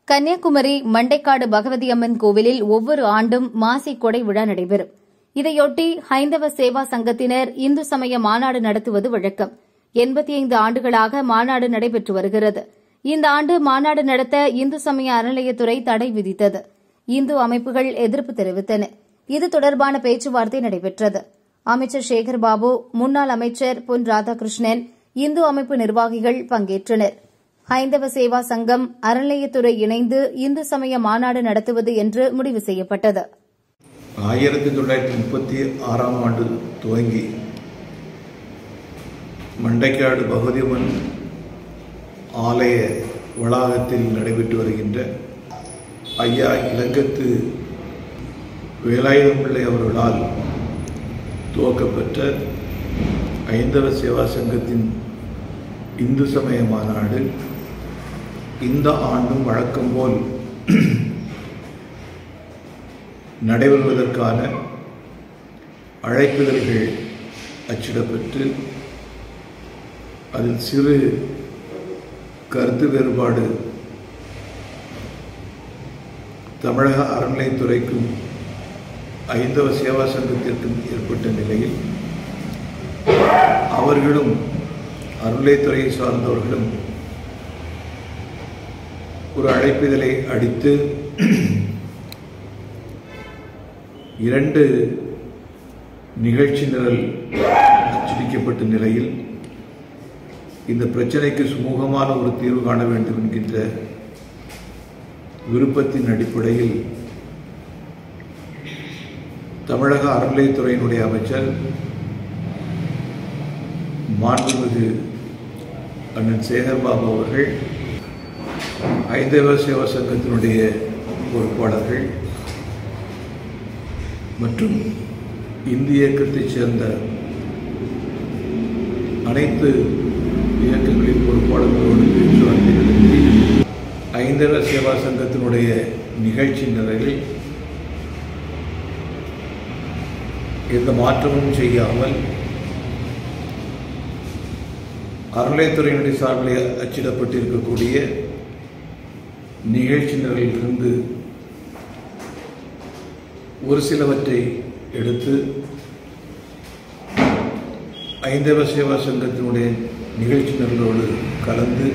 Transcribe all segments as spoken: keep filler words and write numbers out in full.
கன்னியாகுமரி மண்டைக்காடு பகவதி அம்மன் கோவிலில் ஒவ்வொரு ஆண்டும் மாசி கொடை விழா நடைபெறும். இதையொட்டி ஹைந்தவ சேவா சங்கத்தினர் இந்து சமய மாநாடு நடத்துவது வழக்கம். எண்பத்தி ஐந்து ஆண்டுகளாக மாநாடு நடைபெற்று வருகிறது. இந்த ஆண்டு மாநாடு நடத்த இந்து சமய அறநிலையத்துறை தடை விதித்தது. இந்து அமைப்புகள் எதிர்ப்பு தெரிவித்தன. இது தொடர்பான பேச்சுவார்த்தை நடைபெற்றது. அமைச்சர் சேகர்பாபு, முன்னாள் அமைச்சர் பொன் ராதாகிருஷ்ணன், இந்து அமைப்பு நிர்வாகிகள் பங்கேற்றனர். ஹைந்தவ சேவா சங்கம், அறநிலையத்துறை இணைந்து இந்து சமய மாநாடு நடத்துவது என்று முடிவு செய்யப்பட்டது. ஆயிரத்தி தொள்ளாயிரத்தி முப்பத்தி ஆறாம் ஆண்டு துவங்கி மண்டைக்காடு பகவதியம்மன் ஆலய வளாகத்தில் நடைபெற்று வருகின்ற ஐயா இலங்கத்து வேலாயுதம் பிள்ளை அவர்களால் துவக்கப்பட்ட ஐந்தவ சேவா சங்கத்தின் இந்து சமய மாநாடு இந்த ஆண்டும் வழக்கம் போல் நடைபெறுவதற்கான அழைப்புதல்கள் அச்சிடப்பட்டு அதில் சிறு கருத்து வேறுபாடு தமிழக அறநிலையத்துறைக்கும் ஐந்தவ சேவா சங்கத்திற்கும் ஏற்பட்ட நிலையில் அவர்களும் அறநிலையத்துறையை சார்ந்தவர்களும் ஒரு அழைப்பிதழை அடித்து இரண்டு நிகழ்ச்சி நிரல் அச்சடிக்கப்பட்ட நிலையில் இந்த பிரச்சனைக்கு சுமூகமான ஒரு தீர்வு காண வேண்டும் என்கின்ற விருப்பத்தின் அடிப்படையில் தமிழக அறநிலையத்துறையினுடைய அமைச்சர் மாண்புமிகு அண்ணன் சேகர்பாபு அவர்கள், ஐந்தவ சேவா சங்கத்தினுடைய பொறுப்பாளர்கள் மற்றும் இந்திய இயக்கத்தைச் சேர்ந்த அனைத்து இயக்கங்களின் பொறுப்பாளர்களோடு பேச்சுவார்த்தை நடத்தி ஐந்தவ சேவா சங்கத்தினுடைய நிகழ்ச்சி நிலையில் எந்த மாற்றமும் செய்யாமல் அறநிலையத்துறையினுடைய சார்பில் அச்சிடப்பட்டிருக்கக்கூடிய நிகழ்ச்சி நிரலிலிருந்து ஒரு சிலவற்றை எடுத்து ஐந்தவ சேவா சங்கத்தினுடைய நிகழ்ச்சி நிரலோடு கலந்து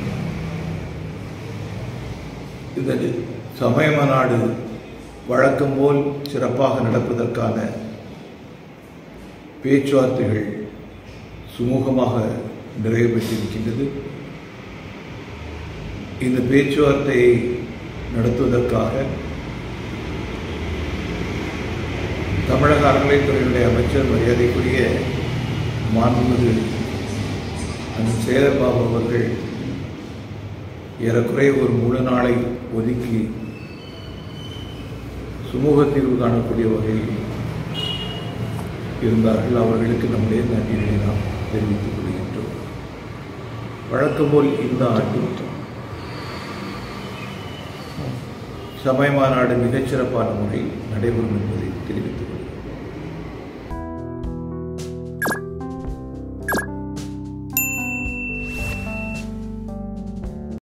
இந்த சமய மாநாடு வழக்கம் போல் சிறப்பாக நடப்பதற்கான பேச்சுவார்த்தைகள் சுமூகமாக நிறைவு பெற்றிருக்கின்றது. இந்த பேச்சுவார்த்தையை நடத்துவதற்காக தமிழக அறநிலையத்துறையினுடைய அமைச்சர் மரியாதைக்குரிய மாண்புமிகு அண்ணன் சேகர்பாபு அவர்கள் ஏறக்குறைய ஒரு முழு நாளை ஒதுக்கி சுமூக தீர்வு காணக்கூடிய வகையில் இருந்தார்கள். அவர்களுக்கு நம்முடைய நன்றிகளை நாம் தெரிவித்துக் கொள்கின்றோம். வழக்கம் போல் இந்த ஆண்டும் சமய மாநாடு மிகச்சிறப்பான முறையில் நடைபெறும் என்பதை தெரிவித்துக் கொள்கிறேன்.